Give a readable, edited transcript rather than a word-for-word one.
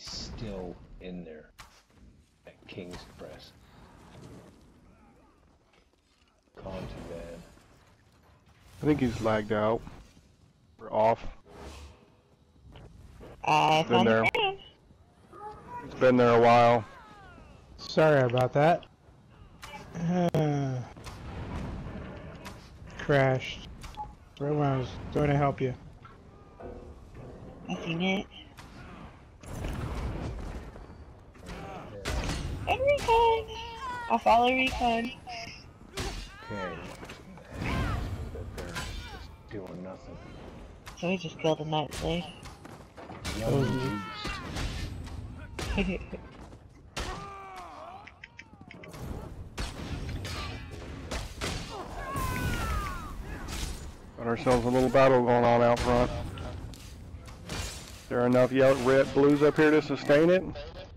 he's still in there at King's Press. Conti man. I think he's lagged out. We're off. Been there. It's been there a while. Sorry about that. Crashed. Right when I was going to help you. I seen it. And recon! I'll follow recon. Okay. They're just doing nothing. So we just killed a night slave. Young beast. Got ourselves a little battle going on out front. Is there enough red blues up here to sustain it?